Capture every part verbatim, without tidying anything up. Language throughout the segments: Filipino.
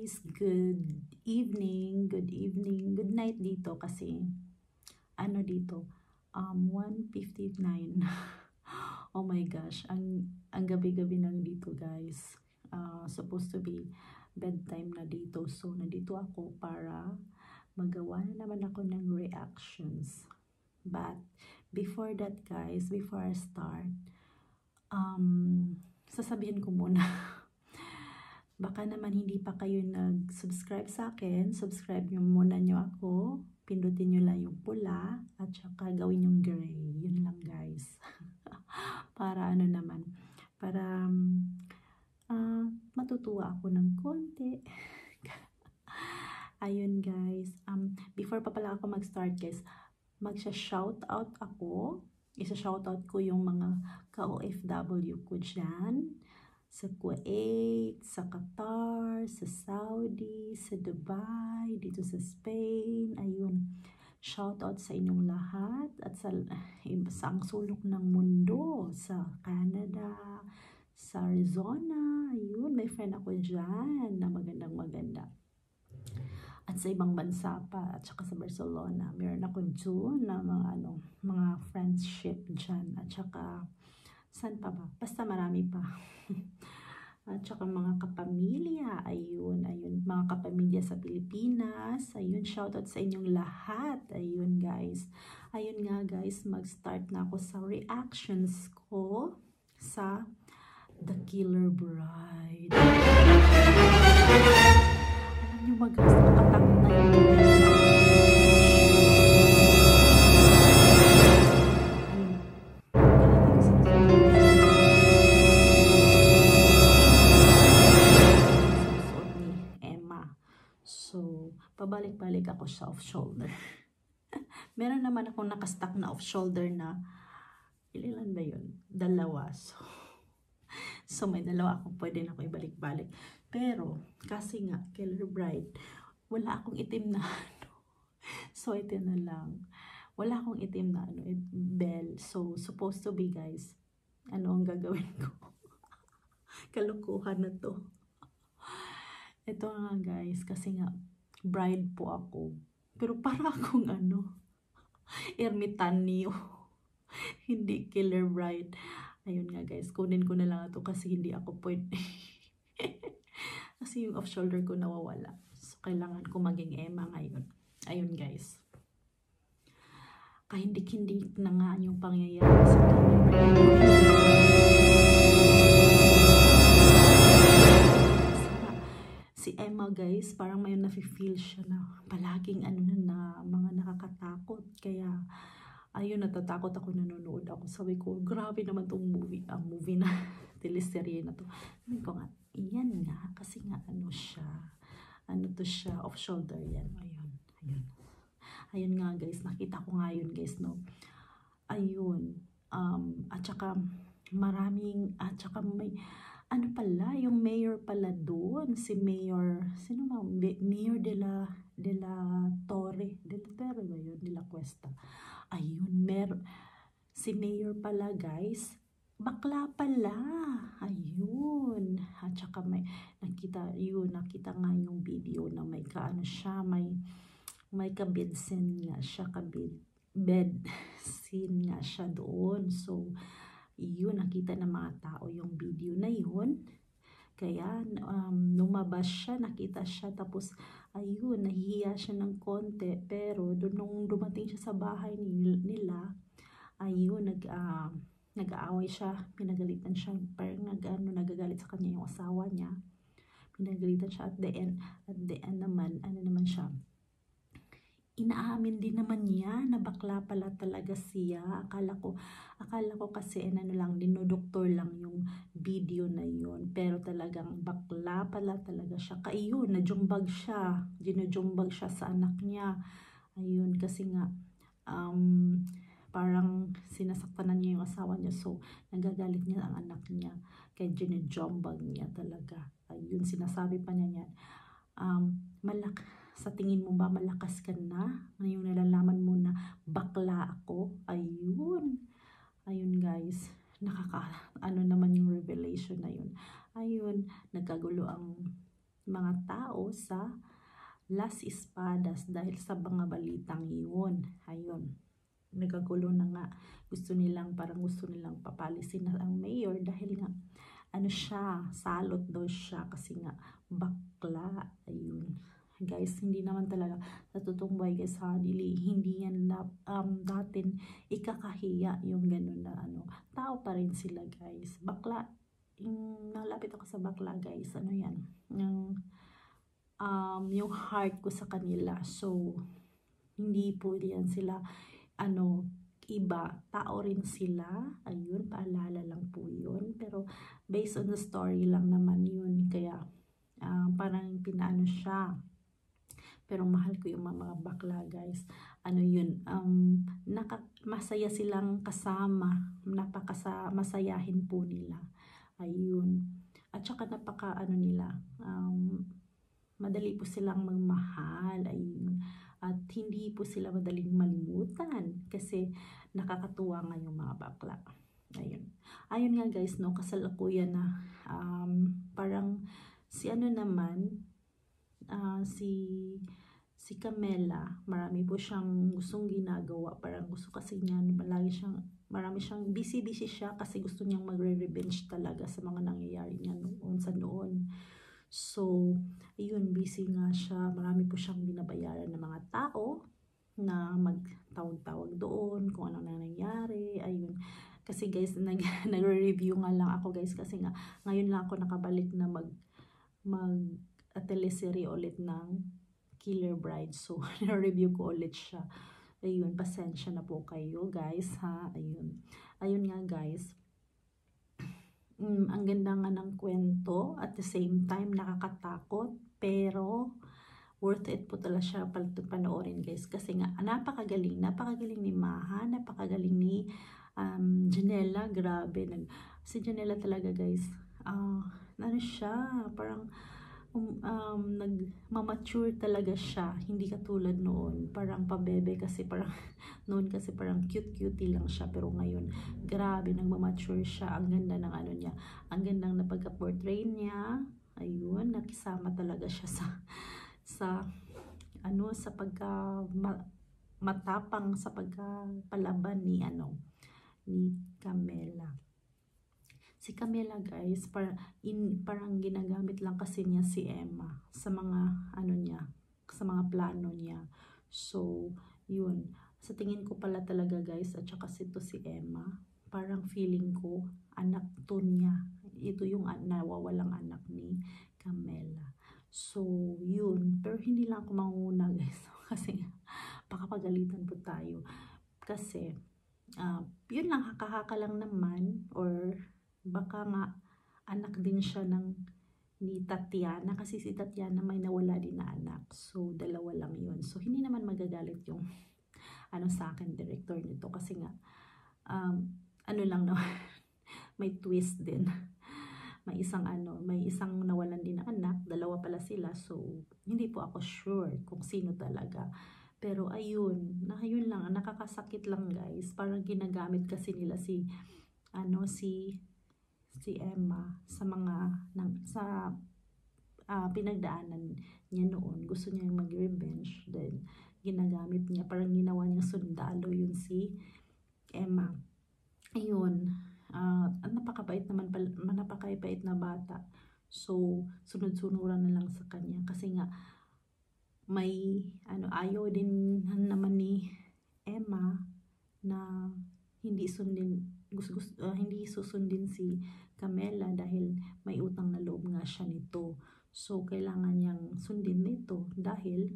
guys, good evening, good evening, good night dito kasi ano dito, um, one fifty-nine. Oh my gosh, ang, ang gabi-gabi nang dito guys. Uh, supposed to be bedtime na dito. So, nandito ako para magawa na naman ako ng reactions. But, before that guys, before I start, um, sasabihin ko muna, baka naman hindi pa kayo nag-subscribe sa akin, subscribe nyo muna nyo ako, pindutin nyo lang yung pula, at saka gawin yung gray, yun lang guys. Para ano naman, para um, uh, matutuwa ako ng konti. Ayun guys, um, before pa pala ako mag-start guys, magsha-shoutout ako, isa-shoutout ko yung mga ka-O F W ko dyan, sa Kuwait, sa Qatar, sa Saudi, sa Dubai, dito sa Spain. Ayun, shoutout sa inyong lahat at sa, sa ang sulok ng mundo, sa Canada, sa Arizona. Ayun, may friend ako dyan na magandang maganda. At sa ibang bansa pa, at saka sa Barcelona, meron ako dyan na mga, ano, mga friendship dyan. At saka, saan pa ba? Basta marami pa. At saka mga kapamilya, ayun, ayun, mga kapamilya sa Pilipinas, ayun, shoutout sa inyong lahat, ayun guys. Ayun nga guys, mag-start na ako sa reactions ko sa The Killer Bride. Alam nyo ba guys, nakatakot na yun. Pabalik-balik ako sa off-shoulder. Meron naman akong nakastock na off-shoulder na, ilan ba yun? Dalawa. So, so may dalawa akong pwede na ako ibalik-balik. Pero, kasi nga, Killer Bride, wala akong itim na ano. So, ito na lang. Wala akong itim na ano, bell. So, supposed to be guys, ano ang gagawin ko? Kalukuhan na to. Ito nga guys, kasi nga, bride po ako. Pero para akong ano, ermitanyo. Hindi killer bride. Ayun nga guys, kunin ko na lang ito kasi hindi ako pwede. Kasi yung off-shoulder ko nawawala. So, kailangan ko maging Emma ngayon. Ayun guys. Kahindik-hindik na nga yung pangyayari sa killer bride. Si Emma guys, parang may nafe-feel siya na palaging ano na mga nakakatakot. Kaya, ayun, natatakot ako, nanonood ako. Sabi ko, grabe naman tong movie, uh, movie na, teleserye na to. Sabi ko nga, iyan nga, kasi nga ano siya, ano to siya, off-shoulder yan. Ayun, ayun. Ayun nga guys, nakita ko nga yun guys, no. Ayun, um, at saka maraming, at saka may, ano pala, yung mayor pala doon, si Mayor, sino ba? Mayor de la, de la Torre, de la Torre ba yun? De la Cuesta. Ayun, mer, si Mayor pala guys, bakla pala. Ayun, at saka may, nakita, yun, nakita nga yung video na may kaano siya, may, may kabid scene nga siya, kabid, bed scene nga siya doon. So, yun, nakita ng mga tao yung video na yun. Kaya, um, lumabas siya, nakita siya, tapos, ayun, nahihiya siya ng konti. Pero, dun, nung dumating siya sa bahay nila, ayun, nag, uh, nag-aaway siya, pinagalitan siya, parang nag, ano, nagagalit sa kanya yung asawa niya. Pinagalitan siya at the end, at the end naman, ano naman siya, inaamin din naman niya na bakla pala talaga siya. Akala ko, akala ko kasi ano lang, dinodoktor lang yung video na yun. Pero talagang bakla pala talaga siya. Kaya najumbag siya. Dinujumbag siya sa anak niya. Ayun, kasi nga, um, parang sinasaktan na niya yung asawa niya. So, nagagalit niya ang anak niya. Kaya dinujumbag niya talaga. Ayun, sinasabi pa niya yan. Um, malak sa tingin mo ba malakas ka na? Ngayong nalalaman mo na bakla ako? Ayun. Ayun guys. Nakaka, ano naman yung revelation na yun. Ayun. Nagkagulo ang mga tao sa Las Espadas dahil sa mga balitang yun. Ayun, nagagulo na nga. Gusto nilang, parang gusto nilang papalisin na ang mayor dahil nga, ano siya, salot daw siya kasi nga, bakla. Ayun. Guys, hindi naman talaga, sa totoong buhay guys, ha, dili, hindi yan na, um, datin ikakahiya yung ganun na ano. Tao pa rin sila guys. Bakla, yung nalapit ako sa bakla guys, ano yan, yung, um, yung heart ko sa kanila. So, hindi po yan sila, ano, iba, tao rin sila. Ayun, paalala lang po yun. Pero, based on the story lang naman yun. Kaya, uh, parang pinaano siya. Pero, mahal ko yung mga bakla, guys. Ano yun, um, naka, masaya silang kasama. Napakasa, masayahin po nila. Ayun. At saka, napaka, ano nila, um, madali po silang magmahal. Ayun. At hindi po sila madaling malimutan kasi nakakatuwa nga yung mga bakla. Ayun. Ayun nga guys, no, kasalukuyan na um, parang si ano naman, uh, si si Camela, marami po siyang gustong ginagawa. Parang gusto kasi niya, malagi siyang, marami siyang, busy-busy siya kasi gusto niyang magre-revenge talaga sa mga nangyayari niya noon sa noon. So, ayun, busy nga siya. Marami po siyang binabayaran ng mga tao na magtawag-tawag doon kung ano na nangyari. Ayun. Kasi guys, nag, nagre-review nga lang ako guys kasi nga ngayon lang ako nakabalik na mag mag teleserye ulit ng Killer Bride. So, na-review ko ulit siya. Ayun, pasensya na po kayo guys ha. Ayun. Ayun nga guys. Mm, ang ganda nga ng kwento, at the same time nakakatakot, pero worth it po talaga siya panoorin guys kasi nga napakagaling, napakagaling ni Maha, napakagaling ni um, Janela. Grabe, nag, si Janela talaga guys, uh, ano siya, parang um, um, nagmamature talaga siya, hindi katulad noon, parang pabebe kasi parang noon kasi parang cute-cutie lang siya, pero ngayon grabe, nagmamature siya. Ang ganda ng ano niya, ang gandang na pagka-portray niya. Ayun, nakisama talaga siya sa sa ano, sa pagka ma, matapang sa pagkapalaban ni ano, ni Camela. Si Camela guys, para, in, parang ginagamit lang kasi niya si Emma sa mga ano niya, sa mga plano niya. So, yun. Sa tingin ko pala talaga guys, at saka sito si Emma, parang feeling ko, anak to niya. Ito yung nawawalang anak ni Camela. So, yun. Pero hindi lang ako manguna guys. Kasi, baka pagalitan po tayo. Kasi, uh, yun lang, hakahaka lang naman, or baka nga anak din siya ng ni Tatiana, kasi si Tatiana may nawala din na anak. So, dalawa lang yun. So, hindi naman magagalit yung ano sa akin, director nito, kasi nga um, ano lang naman, may twist din. May isang ano, may isang nawalan din na anak, dalawa pala sila. So, hindi po ako sure kung sino talaga. Pero ayun, na yun lang, nakakasakit lang guys. Parang ginagamit kasi nila si ano si si Emma sa mga ng, sa uh, pinagdaanan niya noon. Gusto niya mag-revenge, then ginagamit niya, parang ginawa niya sundalo yun si Emma. Ayun, uh, napakabait naman, napakabait na bata. So, sunod-sunuran na lang sa kanya kasi nga may ano, ayaw din naman ni Emma na hindi sundin, gusto, gusto, uh, hindi susundin si Camela dahil may utang na loob nga siya nito. So, kailangan niyang sundin nito dahil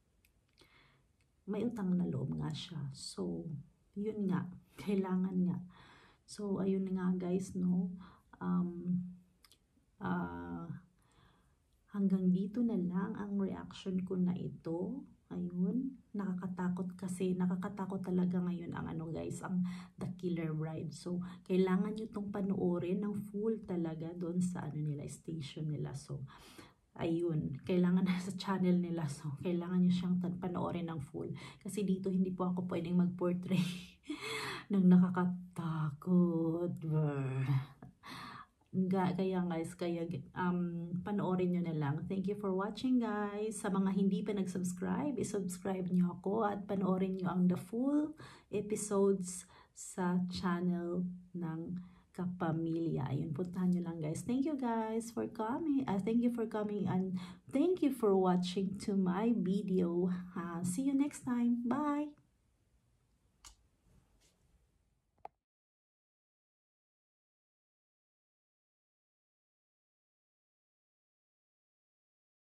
may utang na loob nga siya. So, yun nga, kailangan nga. So, ayun nga guys, no. Um, uh, hanggang dito na lang ang reaction ko na ito. Ayun, nakakatakot kasi, nakakatakot talaga ngayon ang ano guys, ang The Killer Bride. So, kailangan nyo itong panoorin ng full talaga doon sa ano nila, station nila. So, ayun, kailangan na sa channel nila. So, kailangan nyo siyang panoorin ng full. Kasi dito hindi po ako pwedeng mag-portray ng nakakatakot. Ga, kaya guys, kaya um, panoorin nyo na lang. Thank you for watching guys. Sa mga hindi pa nag-subscribe, isubscribe nyo ako at panoorin nyo ang the full episodes sa channel ng Kapamilya. Ayun, puntahan nyo lang guys. Thank you guys for coming. Uh, thank you for coming and thank you for watching to my video. Uh, see you next time. Bye!